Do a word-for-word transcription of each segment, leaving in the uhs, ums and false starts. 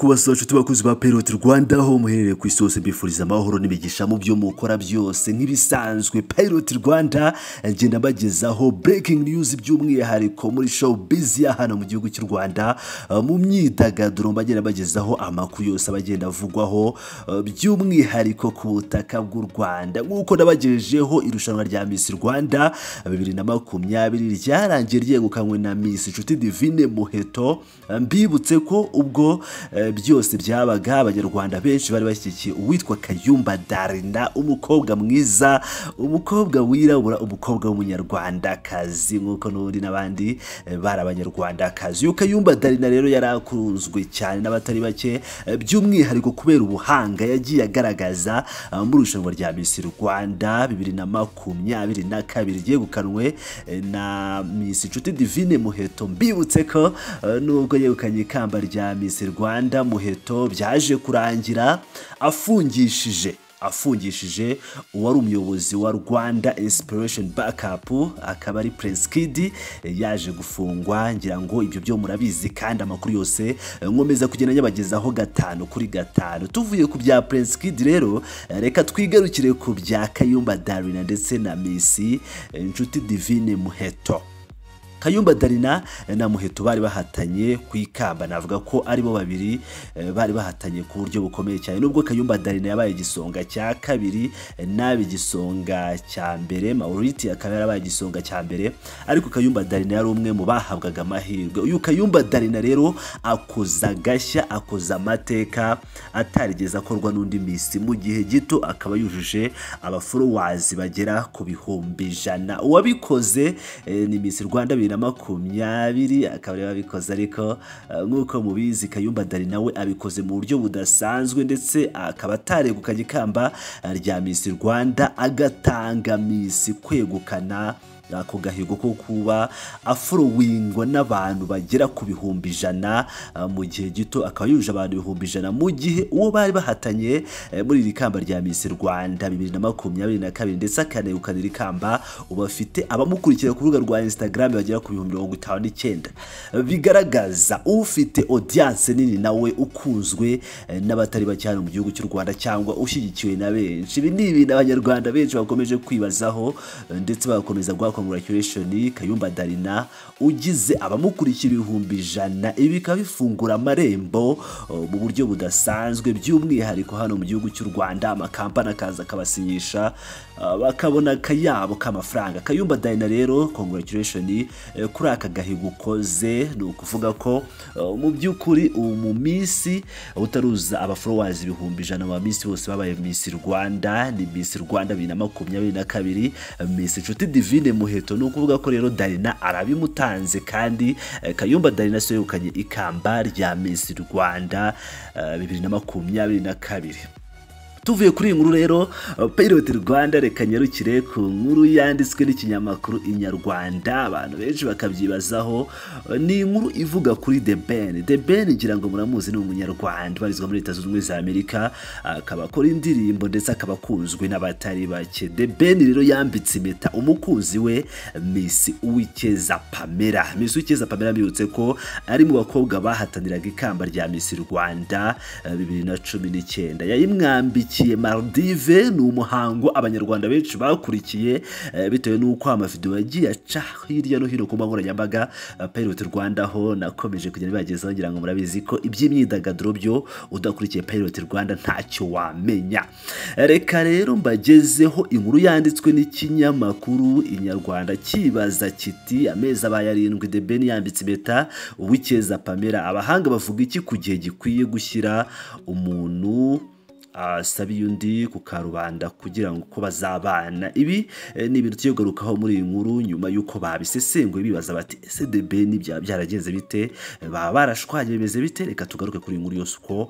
kubasaba tubakunzi ba Pilot Rwanda ho muhereye ku isose mbifuriza amahoro n'imigisha mu byo mukora byose nk'ibisanzwe. Pilot Rwanda ngenda bagezaho breaking news by'umwihariko muri show busy hano mu gihugu cy'u Rwanda, mu myidagaduro bagenda bagezaho amakuru yose abagenda avugwaho by'umwihariko ku butaka bw'u Rwanda. Nk'uko nabagejejeho irushanwa rya Miss Rwanda bibiri na makumyabiri ryarangiye ryegukanywe na Miss Divine Muheto, mbibutse ko ubwo byose byabaga abanyarwanda benshi bari bashyigikiye uwitwa KAYUMBA Darina, umukobwa mwiza, umukobwa wirabura, umukobwa w'umunyarwandakazi nk'uko n'undi n'abandi bari abanyarwandakazi. Uyu KAYUMBA Darina rero yarakunzwe cyane n'abatari bake by'umwihariko kubera ubuhanga yagiye agaragaza mu irushanwa rya Miss Rwanda bibiri na makumyabiri na kabiri ryegukanwe na Miss Divine Muheto. Mbibutse ko nubwo yegukanye ikamba rya Miss Rwanda Muheto byaje kurangira afungishije afungishije uwari umuyobozi wa Rwanda Inspiration Backup, akaba ari Prince Kid, yaje gufungwa. Ngira ngo ibyo byo murabizi kandi amakuru yose nkomeza kugenda nyabagezaho gatanu kuri gatanu. Tuvuye ku bya Prince Kid rero reka twigarukire ku bya KAYUMBA Darina ndetse na Miss Divine Muheto. KAYUMBA Darina na Muheto bari bahatanye ku ikamba, navuga ko aribo babiri bari bahatanye ku buryo bukomeye cyane. Nubwo KAYUMBA Darina yabaye igisonga cya kabiri nabi igisonga cya mbere, Mauriti akaba yarabaye igisonga cya mbere, ariko KAYUMBA Darina yari umwe mu bahabwaga amahirwe. Uyu KAYUMBA Darina rero akoza gashya, akoza amateka atarigeze akorwa n'undi Miss mu gihe gito, akaba yujuje aba followers bagera ku bihumbi ijana. Wabikoze ni Miss Rwanda na makumyabiri akaba wabikoze, ariko nk'uko mubizi KAYUMBA Darina we abikoze mu buryo budasanzwe, ndetse akaba ataregukanye ikamba rya Miss Rwanda, agatanga Miss kwegukana ako gahigo ko kuba afollowingwa n'abantu bagera ku bihumbi ijana mu gihe gito, akaba yuje abantu ibihumbi ijana mu gihe uwo bari bahatanye muri iri kamba rya Miss Rwanda bibiri na makumyabiri na kabiri ndetse akanegukana iri kamba uba afite abamukurikira ku rubuga rwa Instagram bagera ku bihumbi mirongo itanu n'icyenda, bigaragaza ufite audience nini nawe ukunzwe n'abatari bake hano mu gihugu cy'u Rwanda cyangwa ushyigikiwe na benshi. Ibi ni ibintu abanyarwanda benshi bakomeje kwibazaho ndetse bagakomeza gwa congratulation KAYUMBA Darina ugize abamukurikira ibihumbi ijana. Ibi bikaba bifungura amarembo mu buryo budasanzwe by'umwihariko hano mu gihugu cy'u Rwanda, amakampani akaza akabasinyisha bakabona akayabo k'amafaranga. KAYUMBA Darina rero congratulation kuri aka gahigo ukoze, ni ukuvuga ko mu by'ukuri mu minsi utaruza aba followers ibihumbi ijana wa Miss bose babaye Miss Rwanda. Ni Miss Rwanda bibiri na makumyabiri na kabiri Miss Divine Muheto, ni ukuvuga ko rero Darina arabimutanze, kandi KAYUMBA Darina so yegukanye ikamba rya Miss Rwanda bibiri na makumyabiri na kabiri. Tuvuye kuri inkuru rero Pilot Rwanda reka nyarukire ku nkuru yanditswe n'ikinyamakuru Inyarwanda, abantu benshi bakabyibazaho. Ni inkuru ivuga kuri The Ben. The Ben ngira ngo muramuzi, ni umunyarwanda barizwa muri Leta Zunze Ubumwe za Amerika, akaba akora indirimbo ndetse akaba akunzwe n'abatari bake. The Ben rero yambitse impeta umukunzi we Miss Uwikeza Pamela. Miss Uwikeza Pamela mbibutse ko ari mu bakobwa bahataniraga ikamba rya Miss Rwanda bibiri na cumi n'icyenda. Yayimwambikiye Maldive, ni umuhango abanyarwanda benshi bakurikiye bitewe n'uko amavideo yagiye aca hirya no hino ku nkoranyambaga. Pilot Rwanda ho nakomeje kugenda bagezaho, ngira ngo murabizi ko iby'imyidagaduro byo udakurikiye Pilot Rwanda ntacyo wamenya. Reka rero mbagezeho inkuru yanditswe n'ikinyamakuru Inyarwanda kibaza kiti amezi abaye arindwi The Ben yambitse impeta Uwikeza Pamela, abahanga bavuga iki ku gihe gikwiye gushyira umuntu asabiye undi ku karubanda kugira ngo ko bazabana. Ibi ni ibintu tuyogarukaho muri iyi nkuru nyuma yuko babisesenguye bibaza bati ese The Ben bya byaragenze bite, baba barashwanye bimeze bite. Reka tugaruke kuri inkuru yose uko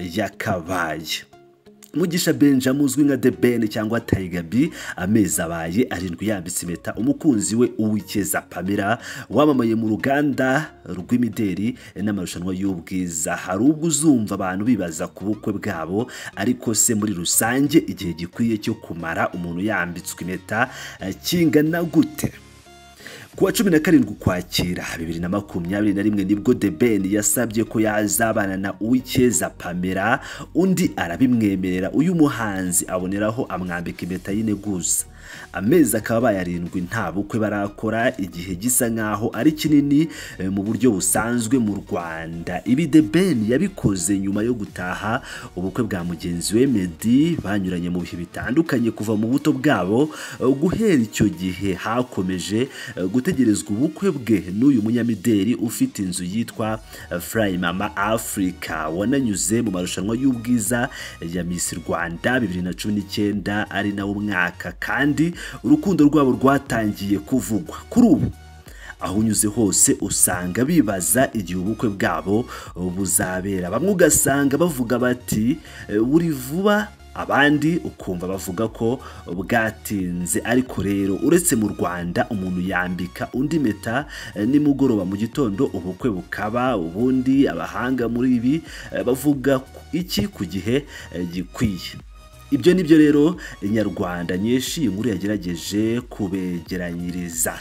yakabaye. Mugisha Benjamin uzwi nka The Ben cyangwa Tiger B amezi abaye arindwi yambitse impeta umukunzi we Uwikeza Pamela wamamaye mu ruganda rw'imideri n'amarushanwa y'ubwiza. Hari ubwo uzumva abantu bibaza ku bukwe bwabo, ariko se muri rusange igihe gikwiye cyo kumara umuntu yambitswe impeta kingana gute? kuwa cumi na karindwi Ukwakira bibiri na makumyabiri na rimwe nibwo The Ben yasabye ko yazabana na Uwicyeza Pamela, undi arabimwemerera. Uyu muhanzi aboneraho amwambika impeta y'integuza. Amezi akaba bayarindwi nta bukwe barakora, igihe gisa nkaho ari kinini mu buryo busanzwe mu Rwanda. Ibi The Ben yabikoze nyuma yo gutaha ubukwe bwa mugenzi we Meddy, banyuranye mu bihe bitandukanye kuva mu buto bwabo. Guhera icyo gihe hakomeje gutegerezwa ubukwe bwe n'uyu munyamideli ufite inzu yitwa Fly Mama Africa, wananyuze mu marushanwa y'ubwiza ya Miss Rwanda bibiri na cumi n'icyenda ari nawo mwaka, kandi urukundo rwabo rwatangiye kuvugwa. Kuri ubu aho unyuze hose usanga bibaza igihe ubukwe bwabo buzabera. Bamwe ugasanga bavuga bati buri vuba, abandi ukumva bavuga ko bwatinze. Ariko rero uretse mu Rwanda umuntu yambika undi impeta nimugoroba mu gitondo ubukwe bukaba, ubundi abahanga muri ibi bavuga iki ku gihe gikwiye. Ibyo nibyo rero Nyarwanda nyinshi inkuru yagerageje kubegeranyiriza.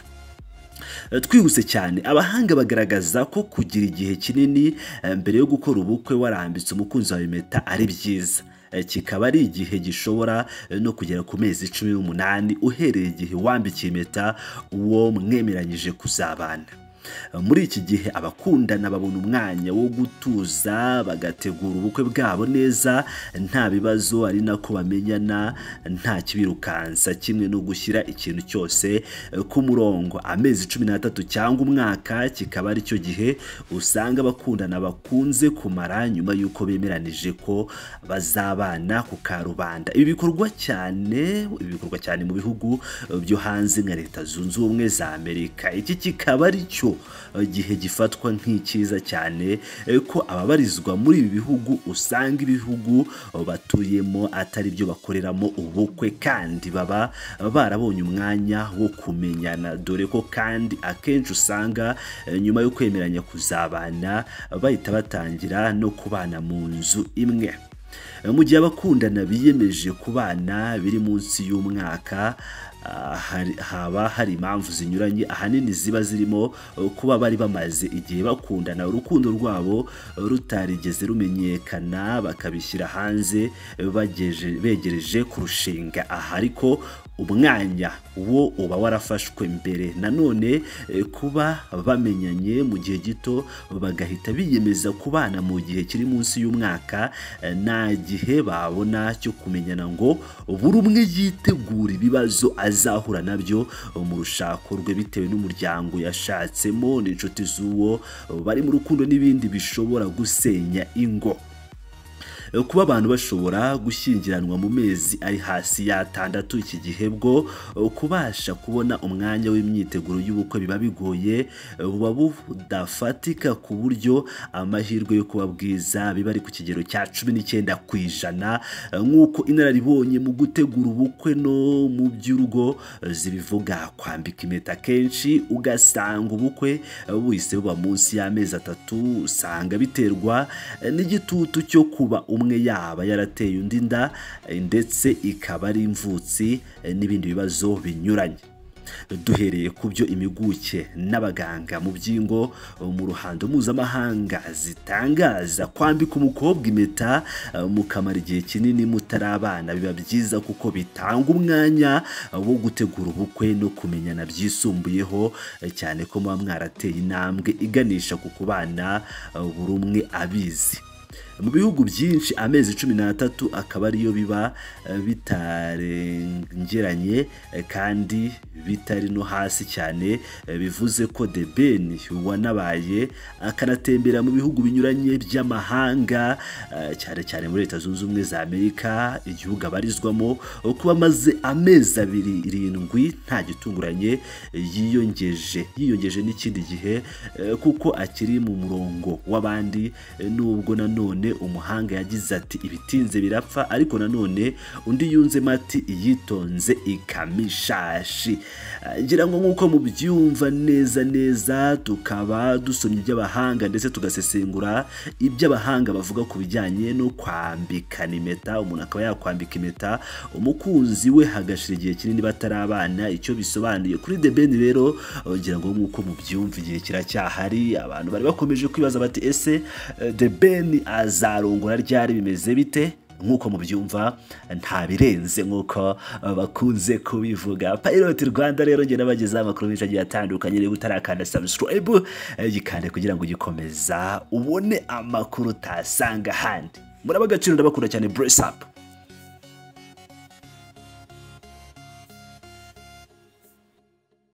Twihuse cyane, abahanga bagaragaza ko kugira igihe kinini mbere yo gukora ubukwe warambitse umukunzi wawe impeta ari byiza. Kikaba ari igihe gishobora no kugera ku mezi cumi n'umunani uhereye igihe wambikiye impeta uwo mwemeranyije kuzabana. Muri iki gihe abakundana babona umwanya wo gutuza, bagategura ubukwe bwabo neza nta bibazo, ari nako bamenyana nta kibirukansa, kimwe no gushyira ikintu cyose ku murongo. Amezi cumi n'atatu cyangwa umwaka kikaba ari cyo gihe usanga abakundana bakunze kumara nyuma y'uko bemeranije ko bazabana ku karubanda. Ibi bikorwa cyane ibi bikorwa cyane mu bihugu byo hanze nka Leta Zunze Ubumwe za Amerika. Iki kikaba ari cyo gihe gifatwa nk'icyiza cyane ko ababarizwa muri ibi bihugu usanga ibihugu batuyemo atari byo bakoreramo ubukwe, kandi baba barabonye umwanya wo kumenyana, dore ko kandi akenshi usanga nyuma yo kwemeranya kuzabana bahita batangira no kubana mu nzu imwe. Mu gihe abakundana biyemeje kubana biri munsi y'umwaka, haba hari impamvu zinyuranye ahanini ziba zirimo kuba bari bamaze igihe bakundana, urukundo rwabo rutarigeze rumenyekana, bakabishyira hanze begereje kurushinga. Aha ariko umwanya wo uba warafashwe mbere. Nanone kuba bamenyanye mu gihe gito bagahita biyemeza kubana mu gihe kiri munsi y'umwaka, nta gihe babona cyo kumenyana ngo buri umwe yitegura ibibazo azahura nabyo mu rushako rwe bitewe n'umuryango yashatsemo n'inshuti z'uwo bari mu rukundo n'ibindi bishobora gusenya ingo. Kuba abantu bashobora gushyingiranwa mu mezi ari hasi y'atandatu, iki gihe bwo kubasha kubona umwanya w'imyiteguro y'ubukwe biba bigoye, buba budafatika ku buryo amahirwe yo kuba bwiza biba ari ku kigero cya cumi n'icyenda ku ijana, nk'uko inararibonye mu gutegura ubukwe no mu by'urugo zibivuga. Kwambika impeta kenshi ugasanga ubukwe buhise buba munsi y'amezi atatu, usanga biterwa n'igitutu cyo kuba umwe yaba yarateye undi nda, ndetse ikaba ari imvutsi n'ibindi bibazo binyuranye. Duhereye ku byo impuguke n'abaganga mu by'ingo mu ruhando mpuzamahanga zitangaza, kwambika umukobwa impeta mukamara igihe kinini mutarabana biba byiza kuko bitanga umwanya wo gutegura ubukwe no kumenyana byisumbuyeho, cyane ko muba mwarateye intambwe iganisha ku kubana buri umwe abizi. Mu bihugu byinshi amezi cumi n'atatu akaba ariyo biba bitarengeranye kandi bitari no hasi cyane, bivuze ko The Ben wanabaye akanatembera mu bihugu binyuranye by'amahanga, cyane cyane muri Leta Zunze Ubumwe za Amerika, igihugu abarizwamo, kuba amaze amezi abiri irindwi nta gitunguranye yiyongeje yiyongeje n'ikindi gihe kuko akiri mu murongo w'abandi. Nubwo nanone umuhanga yagize ati ibitinze birapfa, ariko nanone undi yunzemo ati yitonze ikamishashi. ngira ngo nk'uko mubyumva neza neza tukaba dusomye iby'abahanga ndetse tugasesengura iby'abahanga bavuga ku bijyanye no kwambikana impeta. Umuntu akaba yakwambika impeta umukunzi we hagashira igihe kinini batarabana, icyo bisobanuye kuri The Ben rero ngira ngo nk'uko mubyumva igihe kiracyahari. Abantu bari bakomeje kwibaza bati ese The Ben azarongora ryari, bimeze bite? Nk'uko mubyumva nta birenze nk'uko bakunze kubivuga. Pilot Rwanda rero nge nabagezaho amakuru menshi agiye atandukanye. Niba utarakanda subscribe gikande kugira ngo ugikomeza ubone amakuru utasanga ahandi. Muraba agaciro, ndabakunda cyane. Brace up.